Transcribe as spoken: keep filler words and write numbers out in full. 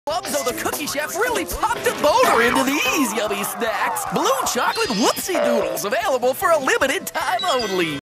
So the Cookie Chef really popped a boner into these yummy snacks. Blue chocolate whoopsie doodles available for a limited time only.